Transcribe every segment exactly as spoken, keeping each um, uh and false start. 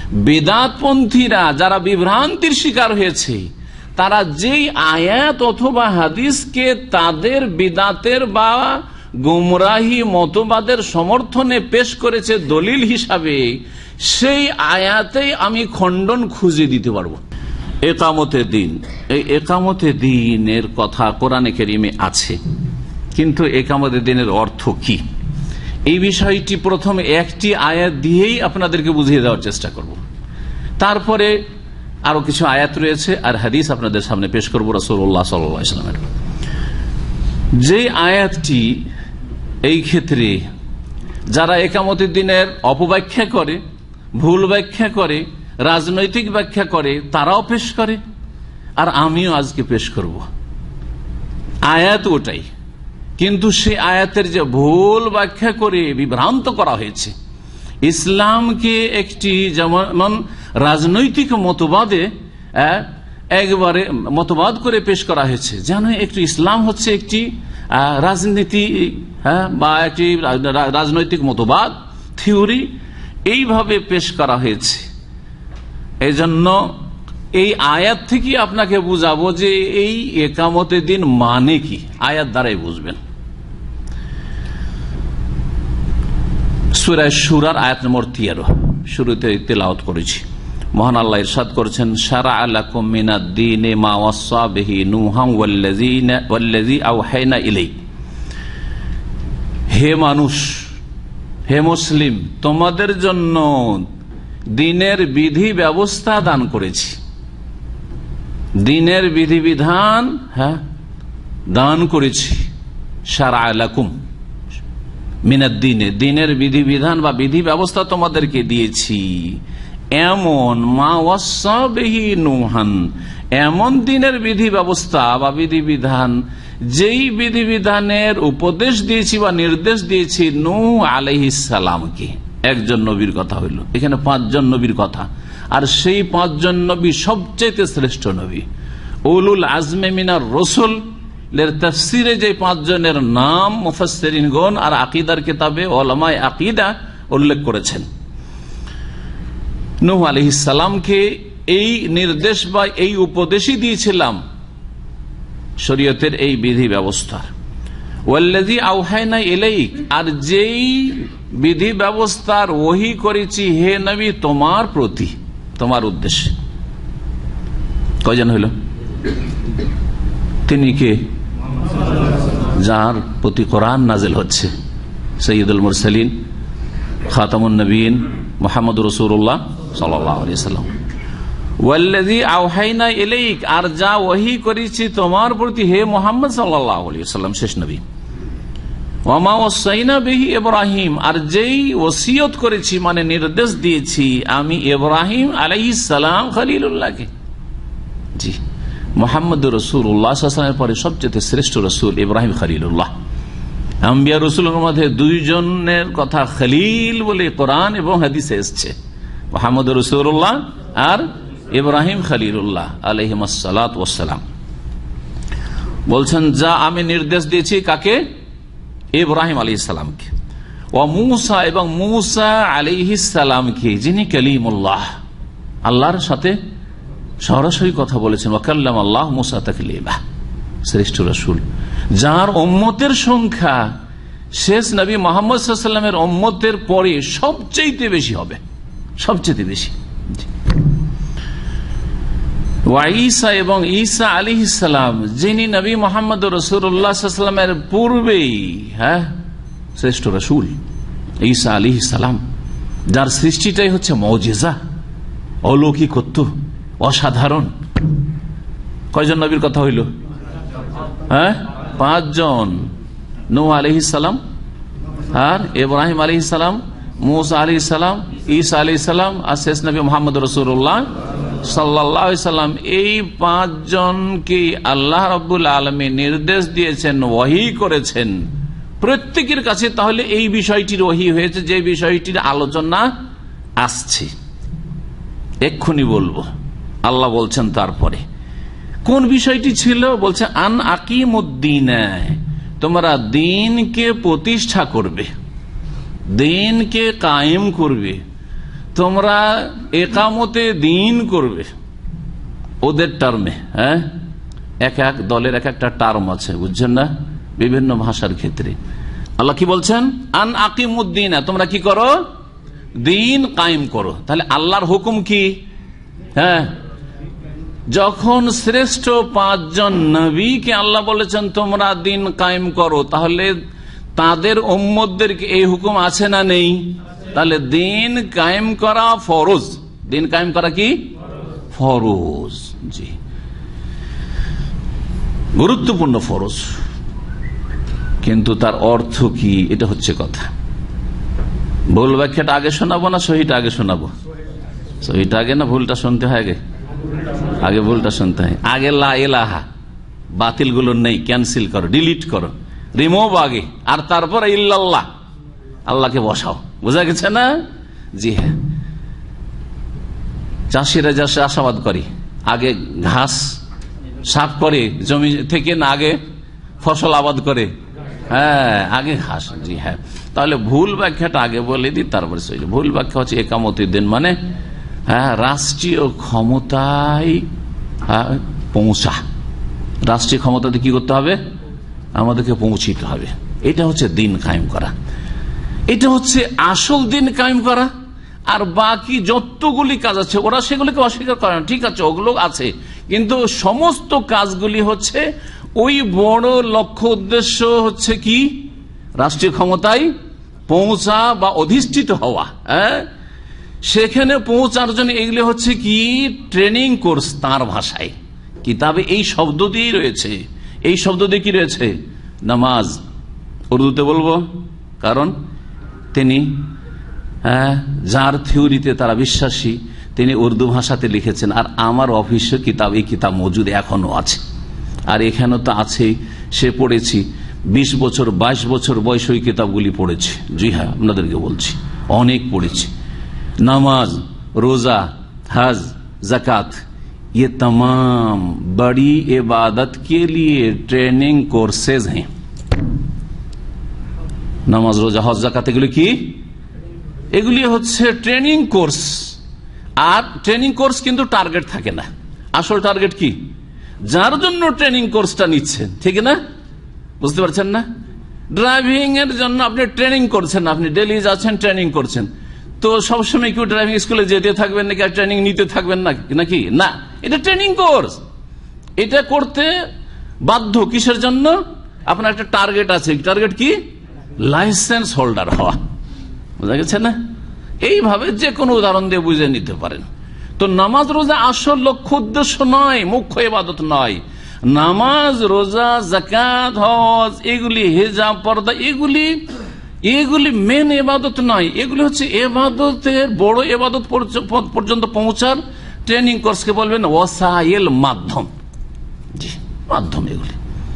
বেদাতপন্থীরা যারা বিভ্রান্তির শিকার হয়েছে, তারা যেই আয়াত অথবা হাদিসকে তাদের বিদাতের বা গুমরাহি মতবাদের সমর্থনে পেশ করেছে দলিল হিসাবে, সেই আয়াতেই আমি খণ্ডন খুঁজে দিতে পারবো। একামতে দিন, এই একামতে দিনের কথা কোরআনে কারিমে আছে, কিন্তু একামতে দিনের অর্থ কি, এই বিষয়টি প্রথমে একটি আয়াত দিয়েই আপনাদেরকে বুঝিয়ে দেওয়ার চেষ্টা করব। তারপরে আরো কিছু আয়াত রয়েছে আর হাদিস আপনাদের সামনে পেশ করবো রাসূলুল্লাহ সাল্লাল্লাহু আলাইহি ওয়াসাল্লামের। যে আয়াতটি এই ক্ষেত্রে যারা একামতের দিনের অপব্যাখ্যা করে, ভুল ব্যাখ্যা করে, রাজনৈতিক ব্যাখ্যা করে, তারাও পেশ করে, আর আমিও আজকে পেশ করব। আয়াত ওটাই, কিন্তু সে আয়াতের যে ভুল ব্যাখ্যা করে বিভ্রান্ত করা হয়েছে, ইসলামকে একটি যেমন রাজনৈতিক মতবাদে একবারে মতবাদ করে পেশ করা হয়েছে, যেন একটি ইসলাম হচ্ছে একটি রাজনীতি বা একটি রাজনৈতিক মতবাদ, থিওরি, এইভাবে পেশ করা হয়েছে। এই জন্য এই আয়াত থেকে আপনাকে বুঝাবো যে এই একামতের দিন মানে কি, আয়াত দ্বারাই বুঝবেন। সূরা শুরার আয়াত নম্বর তেরো শুরুতে তেলাওয়াত করেছি। মহান আল্লাহ ইরশাদ করেছেন, শারা'a লাকুম মিনাদ-দীনি মা ওয়াসসা বিহি নূহান ওয়াল্লাযীনা ওয়াল্লাযী আওহায়না ইলাইক। হে মানুষ, হে মুসলিম, তোমাদের জন্য দিনের বিধি ব্যবস্থা দান করেছি, দিনের বিধিবিধান হ্যাঁ দান করেছি। শারা'a লাকুম মিনাদ-দীনি, দিনের বিধিবিধান বা বিধি ব্যবস্থা তোমাদেরকে দিয়েছি। এমন মা ওয়াসসা বিহি নূহান, এমন দিনের বিধি ব্যবস্থা বা বিধিবিধান যেই বিধিবিধানের উপদেশ দিয়েছি বা নির্দেশ দিয়েছি নূহ আলাইহিস সালামকে। একজন নবীর কথা হইল, এখানে পাঁচজন নবীর কথা, আর সেই পাঁচজন নবী সবচেয়ে শ্রেষ্ঠ নবী। উলুল আজমে মিনার রসুল এর তাফসিরে যে পাঁচজনের নাম মুফাসসিরিনগণ আর আকীদার কিতাবে উলামায়ে আকীদা উল্লেখ করেছেন। নূহ আলাইহিস সালামকে এই নির্দেশ বা এই উপদেশই দিয়েছিলাম শরীয়তের এই বিধি ব্যবস্থা। ওয়াল্লাযী আওহায়না ইলাইক, আর যেই বিধি ব্যবস্থার ওহী করেছি হে নবী তোমার প্রতি, তোমার উদ্দেশ্যে। কয়জন হইল? তিনি কে? যার প্রতি কোরআন নাজিল হচ্ছে, সাইয়্যিদুল মুরসালিন, খাতামুন নবীন, মুহাম্মদুর রাসূলুল্লাহ সাল্লাল্লাহু আলাইহি ওয়াসাল্লাম। ওয়াল্লাযী আওহায়না ইলাইক, আর যা ওহী করেছি তোমার প্রতি হে মুহাম্মদ সাল্লাল্লাহু আলাইহি ওয়াসাল্লাম, শেষ নবী। ওয়া মা ওয়াসাইনা বিহি ইব্রাহিম, আর যেই ওসিয়ত করেছি মানে নির্দেশ দিয়েছি আমি ইব্রাহিম আলাইহিস সালাম খলিলুল্লাহকে। জি, মুহাম্মদুর রাসূলুল্লাহ সাল্লাল্লাহু আলাইহি ওয়াসাল্লামের পরে সবচেয়ে শ্রেষ্ঠ রাসূল ইব্রাহিম খলিলুল্লাহ। আম্বিয়া রাসূলের মধ্যে দুইজনের কথা খলিল বলে কোরআন এবং হাদিসে এসেছে, মুহাম্মদুর রাসূলুল্লাহ আর ইব্রাহিম খলিলুল্লাহ আলাইহিস সালাতু ওয়াস সালাম। বলছেন যা আমি নির্দেশ দিয়েছি কাকে? ইব্রাহিম আলাইহিস সালামকে। ওয়া মূসা, এবং মূসা আলাইহিস সালামকে, যিনি কালিমুল্লাহ, আল্লাহর সাথে সরাসরি কথা বলেছেন। ওয়া কাল্লামা আল্লাহ মূসা তাকলিমা, শ্রেষ্ঠ রাসূল, যার উম্মতের সংখ্যা শেষ নবী মুহাম্মদ সাল্লাল্লাহু আলাইহি ওয়াসাল্লামের উম্মতের পরে সবচেয়ে বেশি হবে, সবচেয়ে বেশি। ওয়া ঈসা, এবং ঈসা আলাইহিস সালাম, যিনি নবী মুহাম্মদ রাসূলুল্লাহ সাল্লাল্লাহু আলাইহি ওয়াসাল্লামের পূর্বেই হ্যাঁ শ্রেষ্ঠ রাসূল ঈসা আলাইহিস সালাম, যার সৃষ্টিটাই হচ্ছে মুজিজা, অলৌকিকত্ব, অসাধারণ। কয়জন নবীর কথা হইল? হ্যাঁ, পাঁচজন। নূহ আলাইহিস সালাম, আর ইব্রাহিম আলাইহিস সালাম, মূসা আলাইহিস সালাম, ঈসা আলাইহিস সালাম, আর শেষ নবী মুহাম্মদ রাসূলুল্লাহ সাল্লাল্লাহু আলাইহি ওয়াসাল্লাম। এই পাঁচজনকে আল্লাহ রাব্বুল আলামিন নির্দেশ দিয়েছেন, ওহী করেছেন প্রত্যেকের কাছে। তাহলে এই বিষয়টির ওহী হয়েছে, যে বিষয়টির আলোচনা আসছে এক্ষুনি বলবো। আল্লাহ বলছেন তারপরে কোন বিষয়টি ছিল, বলছে আন আকিমুদ্দিন, তোমরা দিনকে প্রতিষ্ঠা করবে, দিনকে কায়েম করবে। তোমরা একামতে দিন করবে, ওদের টার্মে। হ্যাঁ, এক এক দলের এক একটা টার্ম আছে, বুঝছেন না, বিভিন্ন ভাষার ক্ষেত্রে। আল্লাহ কি বলছেন? আন আকিমুদ্দিন, তোমরা কি করো? দিন কায়েম করো। তাহলে আল্লাহর হুকুম কি? হ্যাঁ, যখন শ্রেষ্ঠ পাঁচজন নবীকে আল্লাহ বলেছেন তোমরা দিন কায়েম করো, তাহলে তাদের উম্মতদেরকে এই হুকুম আছে না নেই? তাহলে দিন কায়েম করা ফরজ। দিন কায়েম করা কি ফরজ? জি, গুরুত্বপূর্ণ ফরজ। কিন্তু তার অর্থ কি, এটা হচ্ছে কথা। ভুল ব্যাখ্যাটা আগে শোনাবো না সহিটা আগে শোনাবো? সহিটা আগে না ভুলটা শুনতে হয় আগে? আগে ভুলটা শুনতে হয়। আগে লা ইলাহা, বাতিল গুলো নেই, ক্যান্সেল করো, ডিলিট করো, রিমুভ আগে, আর তারপর ইল্লাল্লাহ, আল্লাহকে বসাও। বোঝা গেছে না? জি হ্যাঁ, চাষিরা যা চাষাবাদ করে আগে ঘাস সাফ করে জমি থেকে, না আগে ফসল আবাদ করে? হ্যাঁ, আগে ঘাস। জি হ্যাঁ, তাহলে ভুল ব্যাখ্যাটা আগে বলে দিই, তারপরে সহি। ভুল ব্যাখ্যা হচ্ছে একামতের দিন মানে হ্যাঁ রাষ্ট্রীয় ক্ষমতায় পৌঁছা। রাষ্ট্রীয় ক্ষমতাতে কি করতে হবে? আমাদেরকে পৌঁছিতে হবে। এটা হচ্ছে দিন কায়েম করা, এটা হচ্ছে আসল দিন কায়েম করা। আর বাকি যতগুলি কাজ আছে ওরা সেগুলিকে অস্বীকার করে না, ঠিক আছে, ওগুলো আছে, কিন্তু সমস্ত কাজগুলি হচ্ছে ওই বড় লক্ষ্য উদ্দেশ্য হচ্ছে কি? রাষ্ট্রীয় ক্ষমতায় পৌঁছা বা অধিষ্ঠিত হওয়া। হ্যাঁ, সেখানে পৌঁছার জন্য এগুলি হচ্ছে কি ট্রেনিং কোর্স। তার ভাষায় কিতাবে এই শব্দ দিয়েই রয়েছে। এই শব্দ দিয়ে কি রয়েছে? নামাজ। উর্দুতে বলবো, কারণ তিনি হ্যাঁ যার থিওরিতে তারা বিশ্বাসী তিনি উর্দু ভাষাতে লিখেছেন। আর আমার অফিসে কিতাব, এই কিতাব মজুদ এখনো আছে, আর এখানে তো আছেই। সে পড়েছি বিশ বছর বাইশ বছর বয়স ওই কিতাবগুলি পড়েছি। জি হ্যাঁ, আপনাদেরকে বলছি, অনেক পড়েছি। नमाज, रोजा, हज, जक़ात, ये तमाम बड़ी इबादत के लिए ट्रेनिंग कोर्सेज हैं। নামাজ, রোজা, হজ, যাকাত এগুলি কি? এগুলি হচ্ছে ট্রেনিং কোর্স। আর ট্রেনিং কোর্স কিন্তু টার্গেট থাকে না। আসল টার্গেট কি? যার জন্য ট্রেনিং কোর্সটা নিচ্ছেন, ঠিক না? বুঝতে পারছেন না? ড্রাইভিং এর জন্য আপনি ট্রেনিং করছেন, আপনি ডেলি যাচ্ছেন ট্রেনিং করছেন, তো সবসময় কেউ ড্রাইভিং স্কুলে যেতে থাকবেন নাকি, আর ট্রেনিং নিতে থাকবেন নাকি? না, এটা ট্রেনিং কোর্স। এটা করতে বাধ্য। কিসের জন্য? আপনার একটা টার্গেট আছে। টার্গেট কি? লাইসেন্স হোল্ডার হওয়া। বুঝা গেছে না? এইভাবে যে কোনো উদাহরণ দিয়ে বুঝে নিতে পারেন। তো নামাজ রোজা আসল লক্ষ্য উদ্দেশ্য নয়, মুখ্য ইবাদত নয়। নামাজ, রোজা, যাকাত, হজ, এগুলি, হিজাব, পর্দা, এগুলি এগুলি মেন এবাদত নয়। এগুলি হচ্ছে এবাদতের বড় এবাদত পর্যন্ত পৌঁছার ট্রেনিং কোর্সকে বলবেন ওয়াসাইল, মাধ্যম। জি, মাধ্যম এগুলি।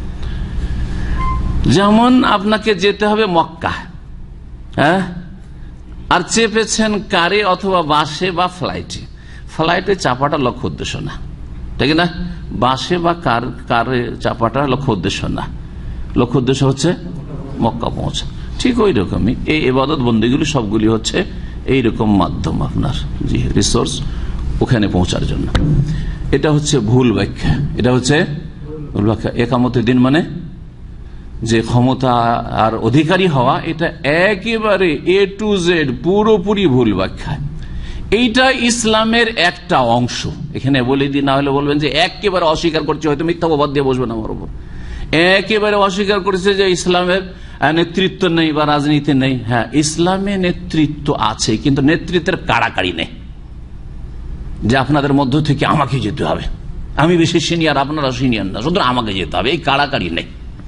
যেমন আপনাকে যেতে হবে মক্কা, হ্যাঁ, আর চেপেছেন কারে অথবা বাসে বা ফ্লাইটে। ফ্লাইটে চাপাটা লক্ষ্য উদ্দেশ্য না, ঠিক না? বাসে বা কার কারে চাপাটা লক্ষ্য উদ্দেশ্য না। লক্ষ্য উদ্দেশ্য হচ্ছে মক্কা পৌঁছা। ঠিক ওই রকমই এই ইবাদত বন্দেগুলি সবগুলি হচ্ছে এইরকম মাধ্যম আপনার, জি, রিসোর্স ওখানে পৌঁছার জন্য। এটা হচ্ছে ভুল ব্যাখ্যা। এটা হচ্ছে ভুল ব্যাখ্যা। একামতের দিন মানে যে ক্ষমতা আর অধিকারী হওয়া, এটা একেবারে এ টু জেড পুরোপুরি ভুল ব্যাখ্যা। এইটা ইসলামের একটা অংশ। এখানে বলে দিই, না হলে বলবেন যে একেবারে অস্বীকার করছে, হয়তো মিথ্যা অপবাদ দিয়ে বসবেন আমার উপর। একেবারে অস্বীকার করেছে যে ইসলামের নেতৃত্ব নেই বা রাজনীতি নেই। হ্যাঁ, ইসলামে নেতৃত্ব আছে, কিন্তু নেতৃত্বের কাড়াকাড়ি নেই যে আপনাদের মধ্য থেকে আমাকে যেতে হবে, আমি বেশি সিনিয়র, আপনারা সিনিয়র না, সুতরাং আমাকে যেতে হবে, এই কাড়াকাড়ি নেই।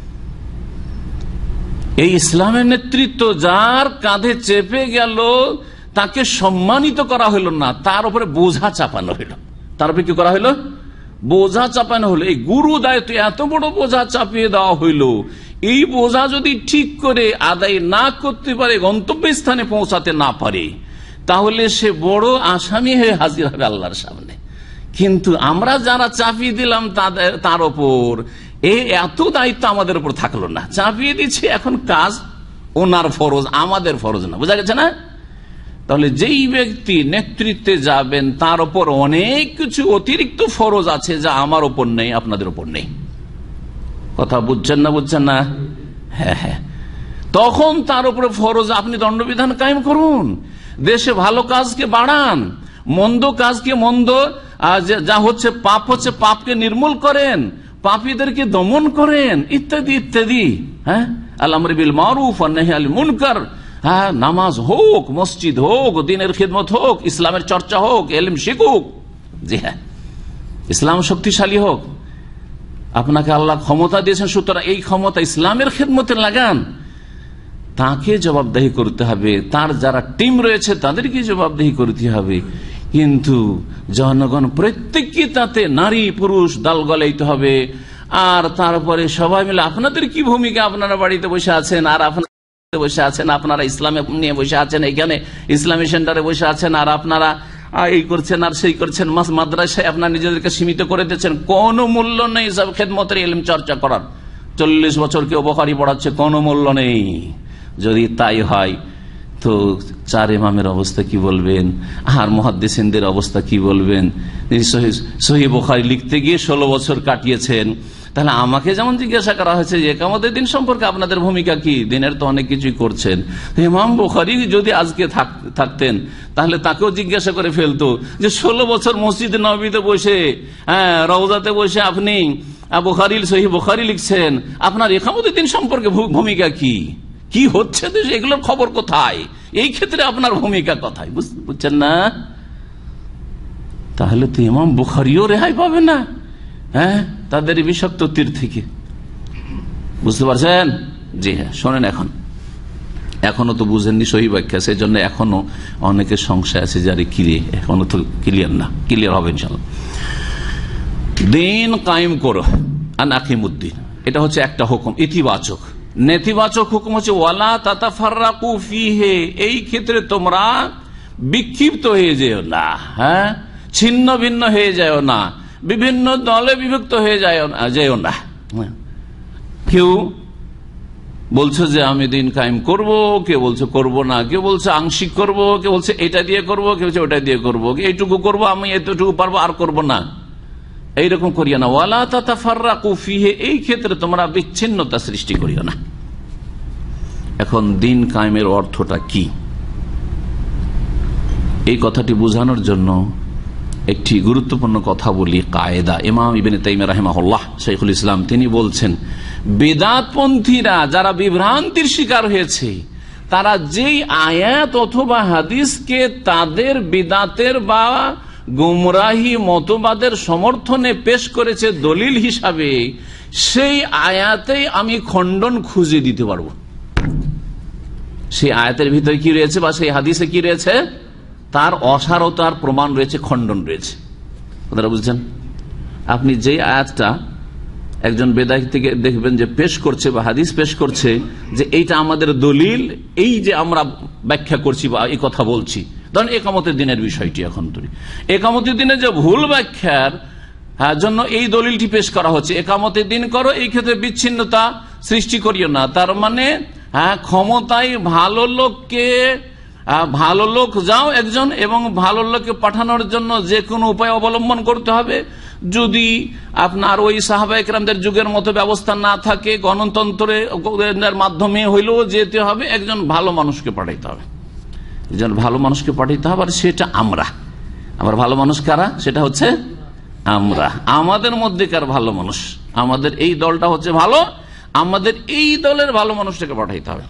এই ইসলামের নেতৃত্ব যার কাঁধে চেপে গেল তাকে সম্মানিত করা হইল না, তার উপরে বোঝা চাপানো হইল। তার উপরে কি করা হইল? বোঝা চাপানো হলো। এই গুরু দায়িত্ব এত বড় বোঝা চাপিয়ে দেওয়া হইল, এই বোঝা যদি ঠিক করে আদায় না করতে পারে, গন্তব্যস্থানে পৌঁছাতে না পারে, তাহলে সে বড় আসামি হয়ে হাজির হবে আল্লাহর সামনে। কিন্তু আমরা যারা চাপিয়ে দিলাম তাদের তার ওপর, এই এত দায়িত্ব আমাদের উপর থাকলো না, চাপিয়ে দিচ্ছে। এখন কাজ ওনার ফরজ, আমাদের ফরজ না। বোঝা গেছে না? তাহলে যেই ব্যক্তি নেতৃত্বে যাবেন তার উপর অনেক কিছু অতিরিক্ত ফরজ আছে যা আমার উপর নেই, আপনাদের উপর নেই। কথা বুঝছেন না? বুঝছেন না? হ্যাঁ হ্যাঁ। তখন তার উপরে ফরজ আপনি দণ্ডবিধান কায়েম করুন, দেশে ভালো কাজকে বাড়ান, মন্দ কাজকে মন্দ, যা হচ্ছে পাপ হচ্ছে পাপকে নির্মূল করেন, পাপীদেরকে দমন করেন, ইত্যাদি ইত্যাদি। হ্যাঁ, আল আমরি বিল মারুফ ওয়ান নাহি আনিল মুনকার। হ্যাঁ, নামাজ হোক, মসজিদ হোক, দ্বীনের খিদমত হোক, ইসলামের চর্চা হোক, ইলম শিখুক। জি হ্যাঁ, ইসলাম শক্তিশালী হোক। আপনাকে আল্লাহ ক্ষমতা দিয়েছেন, সুতরাং এই ক্ষমতা ইসলামের খিদমতে লাগান। তাকে জবাবদেহি করতে হবে, তার যারা টিম রয়েছে তাদেরকে জবাবদেহি করতে হবে। কিন্তু জনগণ প্রত্যেককে তাতে নারী পুরুষ দাল গলাইতে হবে। আর তারপরে সবাই মিলে আপনাদের কি ভূমিকা, আপনারা বাড়িতে বসে আছেন আর আপনারা বসে আছেন, আপনারা ইসলামে নিয়ে বসে আছেন, এখানে ইসলামী সেন্টারে বসে আছেন, আর আপনারা এই করছেন আর সেই করছেন, মাদ্রাসায় আপনারা নিজেদেরকে সীমিত করে দিচ্ছেন। কোন মূল্য নেই সব খেদমতের ইলম চর্চা করার। চল্লিশ বছর কেউ বুখারী পড়াচ্ছে, কোনো মূল্য নেই। যদি তাই হয় তো চার ইমামের অবস্থা কি বলবেন, আর মুহাদ্দিসিনদের অবস্থা কি বলবেন? সহিহ বুখারী লিখতে গিয়ে ষোলো বছর কাটিয়েছেন। তাহলে আমাকে যেমন জিজ্ঞাসা করা হয়েছে যে ইকামতের দিন সম্পর্কে আপনাদের ভূমিকা কি, দিনের তো অনেক কিছুই করছেন। ইমাম বুখারী যদি আজকে থাকতেন তাহলে তাকেও জিজ্ঞাসা করে ফেলতো যে ষোলো বছর মসজিদে নববীতে বসে, হ্যাঁ, রওজাতে বসে আপনি বুখারী সহিহ বুখারী লিখছেন, আপনার ইকামতের দিন সম্পর্কে ভূমিকা কি, কি হচ্ছে দেশে, এগুলোর খবর কোথায়, এই ক্ষেত্রে আপনার ভূমিকা কোথায়? বুঝছেন না? তাহলে তো ইমাম বুখারীও রেহাই পাবে না, হ্যাঁ, তাদের বিষাক্ত তীর থেকে। বুঝতে পারছেন? জি হ্যাঁ। শোনেন, এখন এখনো তো বুঝেননি সহি ব্যাখ্যা, সেই জন্য এখনো অনেকের সংশয় আছে, যারে কিরে এখনো তো ক্লিয়ার না, ক্লিয়ার হবে ইনশাআল্লাহ। দিন কায়েম করো, আন আকিমুদ্দিন, এটা হচ্ছে একটা হুকুম ইতিবাচক। নেতিবাচক হুকুম হচ্ছে ওয়ালা তাতাফাররাকু ফিহি, এই ক্ষেত্রে তোমরা বিক্ষিপ্ত হয়ে যেও না, হ্যাঁ, ছিন্ন ভিন্ন হয়ে যাও না, বিভিন্ন দলে বিভক্ত হয়ে যাও না। কেউ বলছে যে আমি দিন কায়েম করব, কেউ বলছে করব না, কেউ বলছে আংশিক করব, কেউ বলছে এটা দিয়ে করব, কেউ বলছে ওটা দিয়ে করব, এইটুকু করব, আমি এতটুকু পারবো আর করব না, এইরকম করিও না। ওয়ালা তাতাফাররাকু ফিহি, এই ক্ষেত্রে তোমরা বিচ্ছিন্নতা সৃষ্টি করিও না। এখন দিন কায়েমের অর্থটা কি, এই কথাটি বোঝানোর জন্য একটি গুরুত্বপূর্ণ কথা বলি। কায়দা, ইমাম ইবনে তাইমিয়া রাহিমাহুল্লাহ, শাইখুল ইসলাম, তিনি বলছেন বেদাতপন্থীরা যারা বিভ্রান্তির শিকার হয়েছে, তারা যেই আয়াত অথবা হাদিসকে তাদের বিদাতের বা গুমরাহি মতবাদের সমর্থনে পেশ করেছে দলিল হিসাবে, সেই আয়াতেই আমি খণ্ডন খুঁজে দিতে পারবো। সেই আয়াতের ভিতরে কি রয়েছে বা সেই হাদিসে কি রয়েছে, তার অসারতার প্রমাণ রয়েছে, খণ্ডন রয়েছে। আপনারা বুঝছেন? আপনি যে আয়াতটা একজন বেদায়ী থেকে দেখবেন যে পেশ করছে বা হাদিস পেশ করছে যে এইটা আমাদের দলিল, এই যে আমরা ব্যাখ্যা করছি বা এই কথা বলছি, ধরেন একামতের দিনের বিষয়টি, এখন ধরি একামতের দিনের যে ভুল ব্যাখ্যার জন্য এই দলিলটি পেশ করা হচ্ছে, একামতের দিন করো, এই ক্ষেত্রে বিচ্ছিন্নতা সৃষ্টি করিও না। তার মানে হ্যাঁ, ক্ষমতায় ভালো লোককে, ভালো লোক যাও একজন, এবং ভালো লোককে পাঠানোর জন্য যে কোনো উপায় অবলম্বন করতে হবে। যদি আপনার ওই সাহাবায়ে কেরামদের যুগের মতো ব্যবস্থা না থাকে, গণতন্ত্রের মাধ্যমে হইলেও যেতে হবে, একজন ভালো মানুষকে পাঠাইতে হবে, একজন ভালো মানুষকে পাঠাইতে হবে। আর সেটা আমরা, আমার ভালো মানুষ কারা, সেটা হচ্ছে আমরা, আমাদের মধ্যেকার ভালো মানুষ, আমাদের এই দলটা হচ্ছে ভালো, আমাদের এই দলের ভালো মানুষটাকে পাঠাইতে হবে।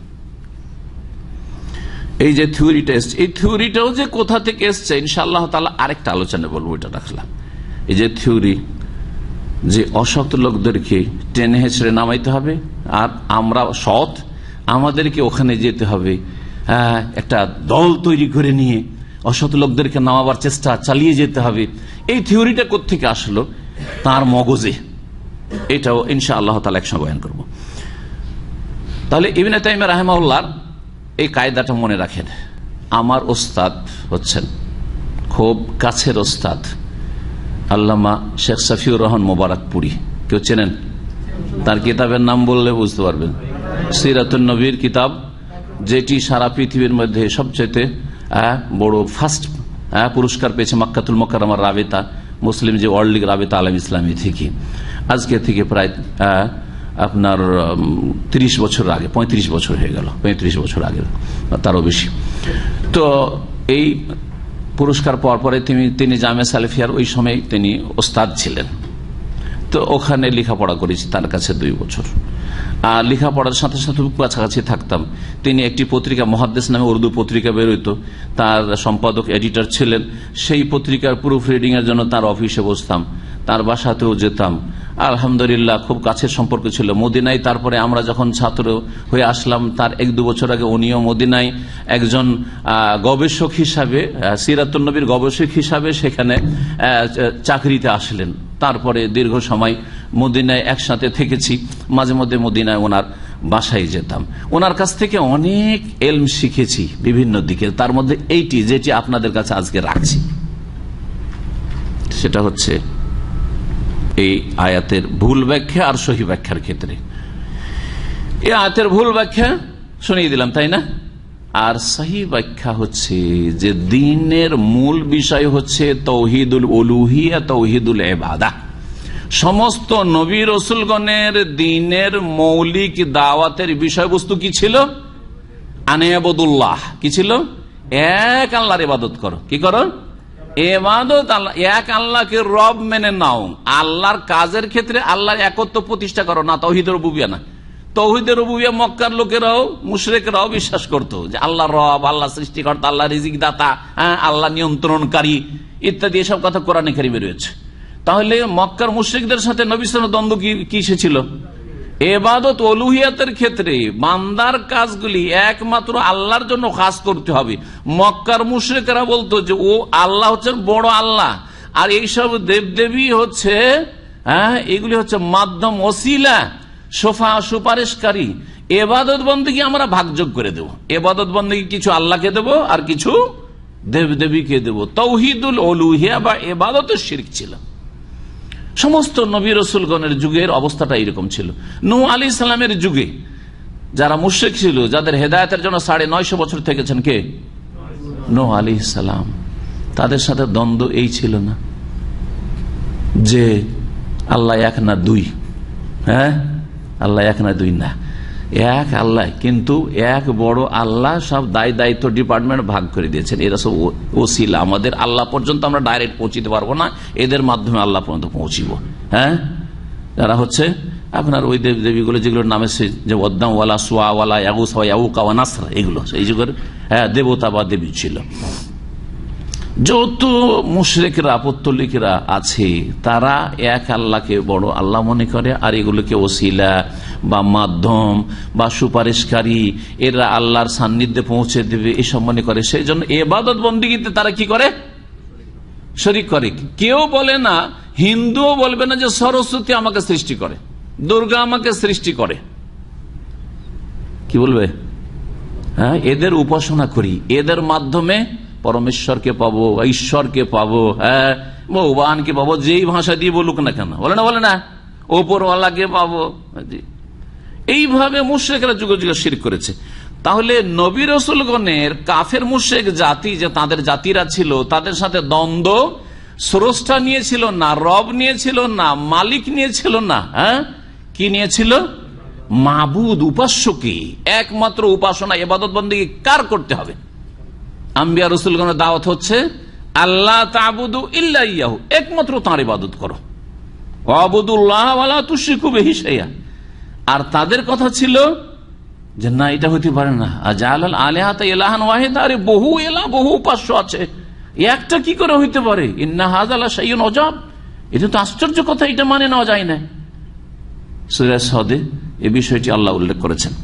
এই যে থিওরিটা এসছে, এই থিওরিটাও যে কোথা থেকে এসছে ইনশাআল্লাহ তাআলা আরেকটা আলোচনা বলবো, এটা রাখলাম। এই যে থিওরি যে অসৎ লোকদেরকে টেনে হেঁচড়ে নামাইতে হবে, আর আমরা সৎ, আমাদেরকে ওখানে যেতে হবে, একটা দল তৈরি করে নিয়ে অসৎ লোকদেরকে নামাবার চেষ্টা চালিয়ে যেতে হবে। এই থিওরিটা কোত্থেকে আসলো তার মগজে, এটাও ইনশাআল্লাহ তাআলা একসঙ্গে বয়ান করব। তাহলে ইবনে তাইমিয়া রাহিমাহুল্লাহর এই কায়দাটা মনে রাখেন। আমার ওস্তাদ হচ্ছেন, খুব কাছের ওস্তাদ, আল্লামা শেখ সাফিউর রহমান মোবারকপুরি। কেউ চেনেন? তার কিতাবের নাম বললে বুঝতে পারবেন, সিরাতুন নবীর কিতাব, যেটি সারা পৃথিবীর মধ্যে সবচেয়ে বড় ফার্স্ট পুরস্কার পেয়েছে মক্কাতুল মুকাররমার রাবেতা, মুসলিম যে ওয়ার্ল্ড লিগ রাবেতা আলাম ইসলামী থেকে, আজকে থেকে প্রায় আপনার তিরিশ বছর আগে, পঁয়ত্রিশ বছর হয়ে গেল, পঁয়ত্রিশ বছর আগে তারও বেশি। তো এই পুরস্কার পাওয়ার পরে তিনি তিনি জামে সালেফিয়ার ওই সময় তিনি ওস্তাদ ছিলেন। তো ওখানে লেখাপড়া করেছি তার কাছে দুই বছর। আর লেখাপড়ার সাথে সাথে কাছাকাছি থাকতাম। তিনি একটি পত্রিকা মুহাদ্দিস নামে উর্দু পত্রিকা বেরোইত, তার সম্পাদক এডিটর ছিলেন। সেই পত্রিকার প্রুফ রিডিং এর জন্য তার অফিসে বসতাম, তার বাসাতেও যেতাম। আলহামদুলিল্লাহ খুব কাছের সম্পর্ক ছিল। মদিনায় তারপরে আমরা যখন ছাত্র হয়ে আসলাম, তার এক দু বছর আগে উনিও মদিনায় একজন গবেষক হিসাবে, সিরাতুন নবীর গবেষক হিসাবে সেখানে চাকরিতে আসলেন। তারপরে দীর্ঘ সময় মদিনায় একসাথে থেকেছি, মাঝে মধ্যে মদিনায় ওনার বাসায় যেতাম। ওনার কাছ থেকে অনেক এলম শিখেছি বিভিন্ন দিকে। তার মধ্যে এইটি যেটি আপনাদের কাছে আজকে রাখছি, সেটা হচ্ছে এই আয়াতের ভুল ব্যাখ্যা আর সহি ব্যাখ্যার ক্ষেত্রে। এই আয়াতের ভুল ব্যাখ্যা শুনিয়ে দিলাম, তাই না? আর সহি ব্যাখ্যা হচ্ছে যে দ্বীনের মূল বিষয় হচ্ছে তাওহীদুল উলুহিয়া, তাওহীদুল ইবাদাহ। সমস্ত নবী রাসূলগণের দ্বীনের মৌলিক দাওয়াতের বিষয়বস্তু কি ছিল? আনিয়াবুদুল্লাহ। কি ছিল? এক আল্লাহর ইবাদত করো। কি করো? ইবাদত আল্লাহ, এক আল্লাহকে রব মেনে নাও। আল্লাহর কাজের ক্ষেত্রে আল্লাহর একত্ব প্রতিষ্ঠা করো, না তাওহীদের রুবুবিয়্যাহ না। তাওহীদের রুবুবিয়্যাহ মক্কার লোকেরাও মুশরিকরাও বিশ্বাস করতো যে আল্লাহ রব, আল্লাহ সৃষ্টিকর্তা, আল্লাহ রিজিক দাতা, আল্লাহ নিয়ন্ত্রণকারী ইত্যাদি এসব কথা কোরআনে কারিমে রয়েছে। তাহলে মক্কার মুশরিকদের সাথে নবী সাল্লাল্লাহু আলাইহি ওয়াসাল্লাম দ্বন্দ্ব কি কিসে ছিল? ইবাদত উলুহিয়াতের ক্ষেত্রে বান্দার কাজগুলি একমাত্র আল্লাহর জন্য খাস করতে হবে। মক্কার মুশরিকরা বলতো যে ও আল্লাহ হচ্ছেন বড় আল্লাহ, আর এইসব দেবদেবী হচ্ছে হ্যাঁ এগুলি হচ্ছে মাধ্যম, ওসিলা, সোফা, সুপারিশকারী। ইবাদত বন্দেগী আমরা ভাগযোগ করে দেব। ইবাদত বন্দেগী কিছু আল্লাহকে দেব আর কিছু দেবদেবীকে দেব। তাওহীদুল উলুহিয়া বা ইবাদতের শিরক ছিল। সমস্ত নবী রাসূলগণের যুগের অবস্থাটা এরকম ছিল। নূহ আলাইহিস সালামের যুগে যারা মুশরিক ছিল, যাদের হেদায়েতের জন্য সাড়ে নয়শো বছর থেকেছেন কে? নূহ আলাইহিস সালাম। তাদের সাথে দ্বন্দ্ব এই ছিল না যে আল্লাহ এক না দুই, হ্যাঁ আল্লাহ এক না দুই না, এক আল্লাহ, কিন্তু এক বড় আল্লাহ। সব দায় দায়িত্ব ডিপার্টমেন্ট ভাগ করে দিয়েছেন। এরা সব ওসিলা, আমাদের আল্লাহ পর্যন্ত আমরা ডাইরেক্ট পৌঁছিতে পারবো না, এদের মাধ্যমে আল্লাহ পর্যন্ত পৌঁছিব। হ্যাঁ যারা হচ্ছে আপনার ওই দেব দেবীগুলো যেগুলোর নামে যে ওয়াদ্দামওয়ালা, সোয়াওয়ালা, ইয়াগুস, ইয়াউকা, নাসরা, এগুলো এই যুগের হ্যাঁ দেবতা বা দেবী ছিল। যত মুশরিকরা, পৌত্তলিকরা আছে তারা এক আল্লাহকে বড় আল্লাহ মনে করে, আর এগুলোকে ওসিলা বা মাধ্যম বা সুপারিশকারী, এরা আল্লাহর সান্নিধ্যে পৌঁছে দেবে এসব মনে করে। সেই জন্য ইবাদত বন্দেগীতে তারা কি করে? শরীক করে। কেউ বলে না, হিন্দুও বলবে না যে সরস্বতী আমাকে সৃষ্টি করে, দুর্গা আমাকে সৃষ্টি করে। কি বলবে? হ্যাঁ এদের উপাসনা করি, এদের মাধ্যমে পরমেশ্বরকে পাবো, ঈশ্বরকে পাবো, হ্যাঁ ভগবানকে পাবো, যেই ভাষা দিয়ে বলুক না কেন, বলে না বলে না ওপরওয়ালাকে পাবো। এইভাবে মুশরিকরা যুগে যুগে শিরক করেছে। তাহলে নবী রাসূলগণের কাফের মুশরিক জাতি যে তাদের জাতিরা ছিল, তাদের সাথে দ্বন্দ্ব স্রষ্টা নিয়েছিল না, রব নিয়েছিল না, মালিক নিয়েছিল না, হ্যাঁ কি নিয়েছিল? মাবুদ, উপাস্যকে। একমাত্র উপাসনা ইবাদত বন্দেগী কার করতে হবে? আম্বিয়া রাসূলগণের দাওয়াত হচ্ছে আল্লাহ তা'বুদু ইল্লা ইয়াহু, একমাত্র তাঁর ইবাদত করো, ওয়াবুদুল্লাহ ওয়ালা তুশরিকু বিহি শাইআ। আর তাদের কথা ছিল যে না, এটা হতে পারে না, আজালাল আলিহাতা ইলাহান ওয়াহিদা, আরে বহু এলাহ, বহু উপাস্য আছে, একটা কি করে হইতে পারে? ইন্না হাযা লা শাইউন আজাব, এটা তো আশ্চর্য কথা, এটা মানে নেওয়া যায় না। সূরা সাদে এই বিষয়টি আল্লাহ উল্লেখ করেছেন।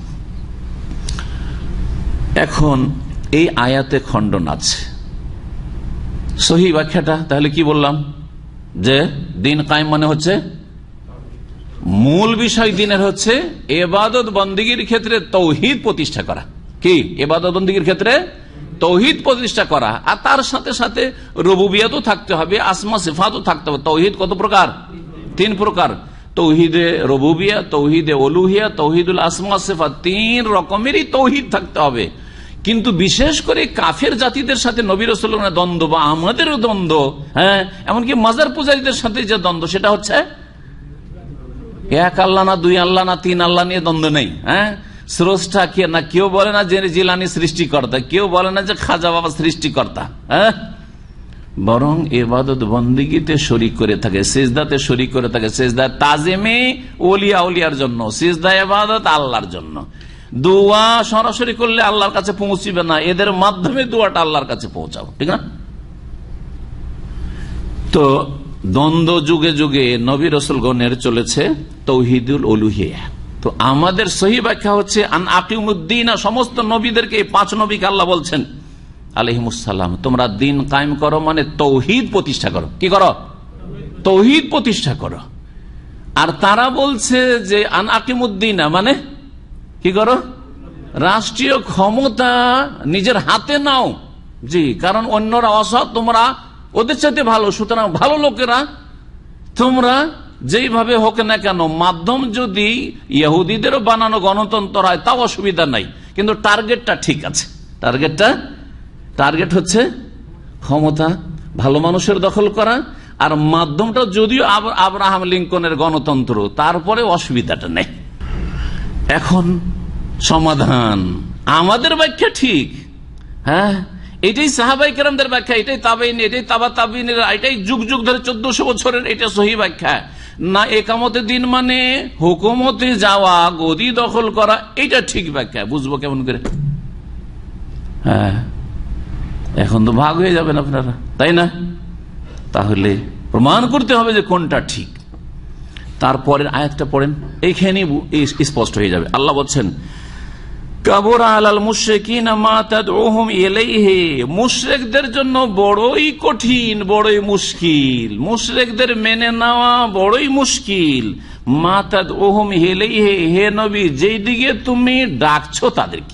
এখন এই আয়াতে খণ্ডন আছে। সহি ব্যাখ্যাটা তাহলে কি বললাম? যে দিন কায়েম মানে হচ্ছে মূল বিষয় দিনের হচ্ছে ইবাদত বন্দেগীর ক্ষেত্রে তাওহীদ প্রতিষ্ঠা করা। কি ইবাদত বন্দেগীর ক্ষেত্রে তাওহীদ প্রতিষ্ঠা করা, আর তার সাথে সাথে রুবুবিয়তও থাকতে হবে, আসমা সিফাতও থাকতে হবে। তাওহীদ কত প্রকার? তিন প্রকার। তাওহীদে রুবুবিয়্যাহ, তাওহীদে উলুহিয়্যাহ, তাওহীদুল আসমা সিফাত, তিন রকমেরই তাওহীদ থাকতে হবে। কিন্তু বিশেষ করে কাফের জাতিদের সাথে নবী রাসূলের দ্বন্দ্ব বা আমাদেরও দ্বন্দ্ব, হ্যাঁ, এমনকি মাজার পূজারীদের সাথে যে দ্বন্দ্ব, সেটা হচ্ছে এক আল্লাহ না দুই আল্লাহ না তিন আল্লাহ নিয়ে দ্বন্দ্ব নেই। হ্যাঁ, স্রষ্টা কে না, কেউ বলে না যে জিলানী সৃষ্টিকর্তা, কেউ বলে না যে খাজা বাবা সৃষ্টিকর্তা, হ্যাঁ, বরং ইবাদত বন্দেগীতে শরীক করে থাকে, সিজদাতে শরীক করে থাকে। সিজদা তাজিমে ওলিয়া উলিয়ার জন্য, সিজদা ইবাদত আল্লাহর জন্য। দোয়া সরাসরি করলে আল্লাহর কাছে পৌঁছিবে না, এদের মাধ্যমে দোয়াটা আল্লাহর কাছে পৌঁছাও, ঠিক না? তো দ্বন্দ্ব যুগে যুগে নবী রাসূলগণের চলেছে তাওহীদুল উলুহিয়া। তো আমাদের সহি ব্যাখ্যা হচ্ছে আন আকিমুদ্দিন, সমস্ত নবীদেরকে, পাঁচ নবীকে আল্লাহ বলছেন আলাইহিমুসসালাম, তোমরা দিন কায়েম করো, মানে তৌহিদ প্রতিষ্ঠা করো। কি করো? তৌহিদ প্রতিষ্ঠা করো। আর তারা বলছে যে আন আকিমুদ্দিন মানে কি করো? রাষ্ট্রীয় ক্ষমতা নিজের হাতে নাও। জি, কারণ অন্যরা অসৎ, তোমরা ওদের সাথে ভালো, সুতরাং ভালো লোকেরা তোমরা যেইভাবে হোক না কেন, মাধ্যম যদি ইহুদিদেরও বানানো গণতন্ত্র হয় তাও অসুবিধা নাই, কিন্তু টার্গেটটা ঠিক আছে। টার্গেটটা টার্গেট হচ্ছে ক্ষমতা, ভালো মানুষের দখল করা, আর মাধ্যমটা যদিও আব্রাহাম লিঙ্কনের গণতন্ত্র, তারপরে অসুবিধাটা নেই। এখন সমাধান আমাদের ব্যাখ্যা ঠিক, হ্যাঁ, এটাই সাহাবাই কেরামদের ব্যাখ্যা, এটাই তাবেইন, এটাই তাবা তাবেইনের, এটাই যুগ যুগ ধরে চোদ্দশো বছরের এটা সহি ব্যাখ্যা না। একামতে দিন মানে হুকুমতে যাওয়া, গদি দখল করা, এটা ঠিক ব্যাখ্যা। বুঝবো কেমন করে? হ্যাঁ, এখন তো ভাগ হয়ে যাবেন আপনারা, তাই না? তাহলে প্রমাণ করতে হবে যে কোনটা ঠিক। তারপরের আয়াতটা পড়েন, এইখানে স্পষ্ট হয়ে যাবে। আল্লাহ বলছেন কাবুরা আলাল মুশরিকিনা মা তাদউহুম ইলাইহি, মুশরিকদের জন্য বড়ই কঠিন, বড়ই মুশকিল, মুশরিকদের মেনে নেওয়া বড়ই মুশকিল। মা তাদউহুম ইলাইহি, হে নবী, যেই দিকে তুমি ডাকছো তাদেরকে,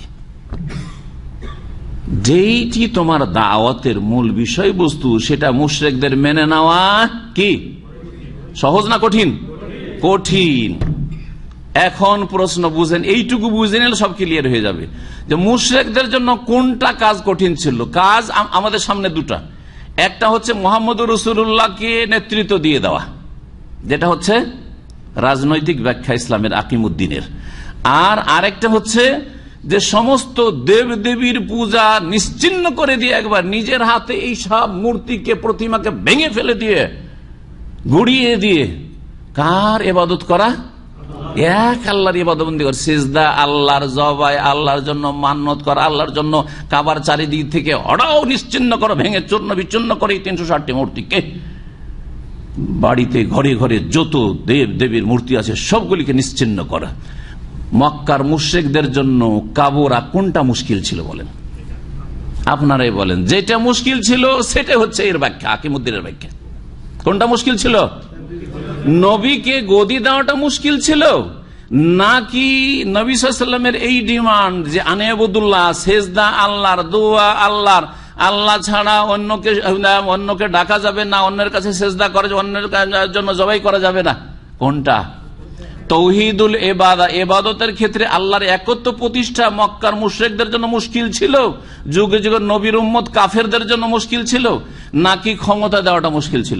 যেইটি তোমার দাওয়াতের মূল বিষয়বস্তু, সেটা মুশরিকদের মেনে নেওয়া কি সহজ না কঠিন? কঠিন। এখন প্রশ্ন বুঝেন, এইটুকু বুঝে নিলে সব ক্লিয়ার হয়ে যাবে যে মুশরিকদের জন্য কোনটা কাজ কঠিন ছিল। কাজ আমাদের সামনে দুটা, একটা হচ্ছে মুহাম্মদুর রাসূলুল্লাহকে নেতৃত্ব দিয়ে দেওয়া, যেটা হচ্ছে রাজনৈতিক ব্যাখ্যা ইসলামের আকিমুদ্দিনের, আর আরেকটা হচ্ছে যে সমস্ত দেব দেবীর পূজা নিশ্চিহ্ন করে দিয়ে একবার নিজের হাতে এই সব মূর্তিকে, প্রতিমাকে ভেঙে ফেলে দিয়ে, গুড়িয়ে দিয়ে কার ইবাদত করা? এক আল্লাহর ইবাদতবন্দি করা, সিজদা আল্লাহর, জবাই আল্লাহর জন্য, মান্নত করা আল্লাহর জন্য, কাবার চারিদিক থেকে হড়াও নিশ্চিহ্ন করো, ভেঙে চূর্ণ বিচূর্ণ করে এই তিনশো ষাটটি মূর্তিকে, বাড়িতে ঘরে ঘরে যত দেব দেবীর মূর্তি আছে সবগুলিকে নিশ্চিহ্ন করা। মক্কার মুশরিকদের জন্য কাবুরা কোনটা মুশকিল ছিল বলেন? আপনারাই বলেন। যেটা মুশকিল ছিল সেটা হচ্ছে এর ব্যাখ্যা, আকিমুদ্দিনের ব্যাখ্যা। কোনটা মুশকিল ছিল? নবীকে গদি দেওয়াটা মুশকিল ছিল, নাকি নবী সাল্লাল্লাহু আলাইহি ওয়াসাল্লামের এই ডিমান্ড যে আনাবুদুল্লাহ, সেজদা আল্লাহর, দোয়া আল্লাহর, আল্লাহ ছাড়া অন্যকে অন্যকে ডাকা যাবে না, অন্যের কাছে সেজদা করা, অন্যের জন্য জবাই করা যাবে না, কোনটা? তাওহীদুল ইবাদা, ইবাদতের ক্ষেত্রে আল্লাহর একত্ব প্রতিষ্ঠা মক্কার মুশরিকদের জন্য মুশকিল ছিল, যুগে যুগে নবীর উম্মত কাফেরদের জন্য মুশকিল ছিল, নাকি ক্ষমতা দেওয়াটা মুশকিল ছিল?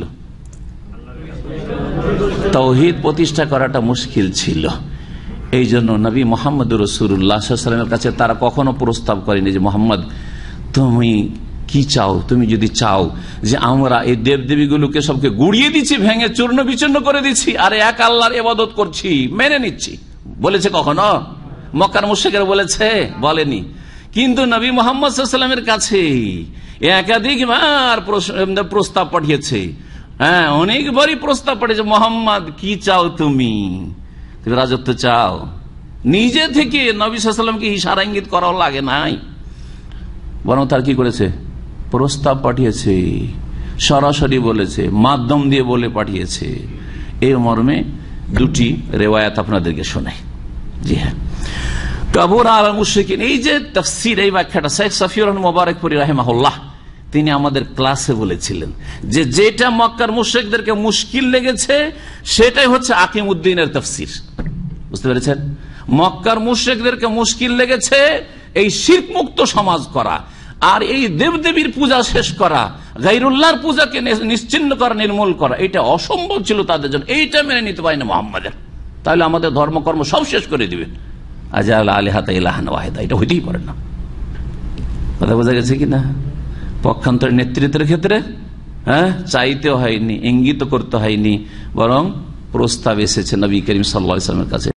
তাওহীদ প্রতিষ্ঠা করাটা মুশকিল ছিল। এই জন্য নবী মুহাম্মদুর রাসূলুল্লাহ সাল্লাল্লাহু আলাইহি ওয়াসাল্লামের কাছে তারা কখনো প্রস্তাব করেনি যে মুহাম্মদ তুমি কি চাও, তুমি যদি চাও যে আমরা এই দেবদেবীগুলোকে সবকে গুড়িয়ে দিচ্ছি, ভেঙে চূর্ণ বিচূর্ণ করে দিচ্ছি, আর এক আল্লাহর ইবাদত করছি, মেনে নিচ্ছি, বলেছে কখনো? মক্কার মুশরিকরা বলেছে? বলেনি। কিন্তু নবী মুহাম্মদ সাল্লাল্লাহু আলাইহি ওয়াসাল্লামের কাছে একাধিকবার প্রস্তাব পাঠিয়েছে, হ্যাঁ, অনেকবারই প্রস্তাব পাঠিয়েছে, মোহাম্মদ কি চাও তুমি? তুমি রাজত্ব চাও? নিজে থেকে নবী সাল্লাল্লাহু আলাইহি ওয়াসাল্লামকে ইশারা ইঙ্গিত করাও লাগে নাই, বরং তার কি করেছে? প্রস্তাব পাঠিয়েছে, সরাসরি বলেছে, মাধ্যম দিয়ে বলে পাঠিয়েছে। এই মর্মে দুটি রেওয়ায়াত আপনাদেরকে শোনাই। জি হ্যাঁ, কাবুরা আলাল মুশরিকিন, এই যে তাফসীর, এই ব্যাখ্যাটা শেখ সফিউর রহমান মুবারকপুরী রাহিমাহুল্লাহ তিনি আমাদের ক্লাসে বলেছিলেন যে যেটা মক্কার মুশরিকদেরকে মুশকিল লেগেছে সেটাই হচ্ছে আকিমুদ্দিনের তাফসীর। বুঝতে পেরেছেন? মক্কার মুশরিকদেরকে মুশকিল লেগেছে এই শিরক মুক্ত সমাজ করা আর এই দেবদেবীর পূজা শেষ করা, গায়রুল্লাহর পূজাকে নিশ্চিহ্ন করা, নির্মূল করা, এটা অসম্ভব ছিল তাদের জন্য। এইটা মেনে নিতে পারি না মোহাম্মদের, তাহলে আমাদের ধর্মকর্ম সব শেষ করে দিবেন। আজাল আলিহাতা ইলাহান ওয়াহিদা, এটা হইতেই পারে না। কথা বোঝা গেছে কিনা? পক্ষান্তরের নেতৃত্বের ক্ষেত্রে হ্যাঁ চাইতে হয়নি, ইঙ্গিত করতে হয়নি, বরং প্রস্তাব এসেছে নবী করিম সাল্লাল্লাহু আলাইহি ওয়াসাল্লামের কাছে।